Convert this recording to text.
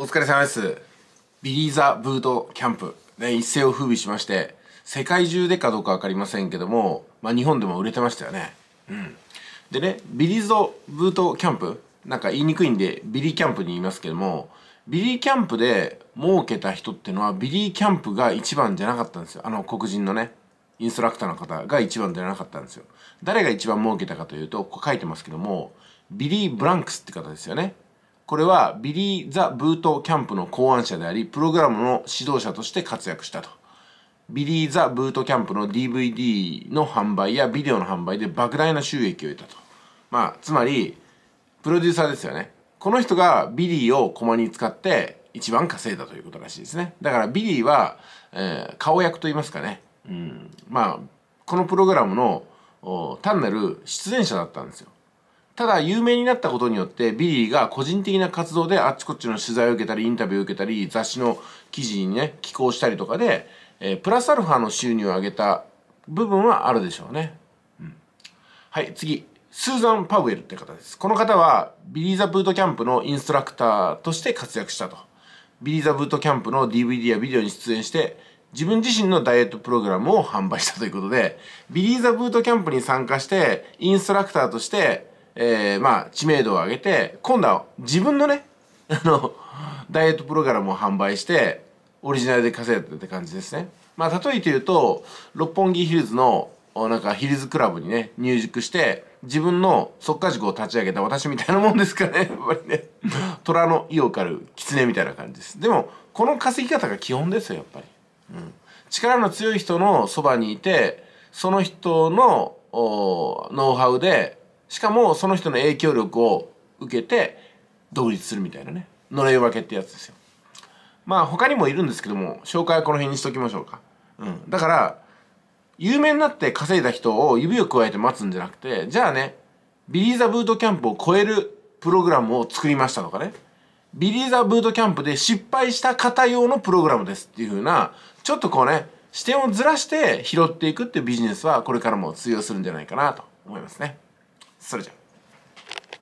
お疲れ様です。ビリーザブートキャンプ、ね、一世を風靡しまして、世界中でかどうかわかりませんけども、日本でも売れてましたよね。でね、ビリーザブートキャンプ、なんか言いにくいんで、ビリーキャンプに言いますけども、ビリーキャンプで儲けた人っていうのは、ビリーキャンプが一番じゃなかったんですよ。黒人のね、インストラクターの方が一番じゃなかったんですよ。誰が一番儲けたかというと、ここ書いてますけども、ビリー・ブランクスって方ですよね。これはビリー・ザ・ブートキャンプの考案者であり、プログラムの指導者として活躍したと。ビリー・ザ・ブートキャンプの DVD の販売やビデオの販売で莫大な収益を得たと。つまり、プロデューサーですよね。この人がビリーをコマに使って一番稼いだということらしいですね。だからビリーは、顔役と言いますかね。このプログラムの単なる出演者だったんですよ。ただ有名になったことによってビリーが個人的な活動であっちこっちの取材を受けたりインタビューを受けたり雑誌の記事にね寄稿したりとかで、プラスアルファの収入を上げた部分はあるでしょうね。はい次、スーザン・パウエルって方です。この方はビリー・ザ・ブートキャンプのインストラクターとして活躍したと。ビリー・ザ・ブートキャンプの DVD やビデオに出演して自分自身のダイエットプログラムを販売したということで、ビリー・ザ・ブートキャンプに参加してインストラクターとして知名度を上げて、今度は自分のね、ダイエットプログラムを販売して、オリジナルで稼いだって感じですね。例えて言うと、六本木ヒルズの、ヒルズクラブにね、入塾して、自分の速稼塾を立ち上げた私みたいなもんですかね。やっぱりね、虎の意を狩る狐みたいな感じです。でも、この稼ぎ方が基本ですよ、やっぱり。力の強い人のそばにいて、その人のノウハウで、しかもその人の影響力を受けて独立するみたいなね、のれん分けってやつですよ。他にもいるんですけども、紹介はこの辺にしときましょうか。だから有名になって稼いだ人を指をくわえて待つんじゃなくて、じゃあね、ビリー・ザ・ブートキャンプを超えるプログラムを作りましたとかね、ビリー・ザ・ブートキャンプで失敗した方用のプログラムですっていう風な、ちょっとこうね、視点をずらして拾っていくっていうビジネスはこれからも通用するんじゃないかなと思いますね。それじゃあ。